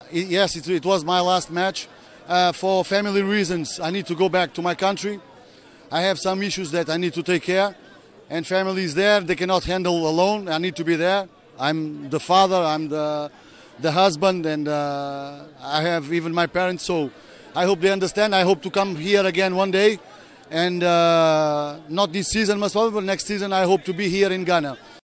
Yes, it was my last match. For family reasons, I need to go back to my country. I have some issues that I need to take care. And family is there, they cannot handle alone. I need to be there. I'm the father, I'm the husband, and I have even my parents. So I hope they understand. I hope to come here again one day. And not this season most probably, but next season I hope to be here in Ghana.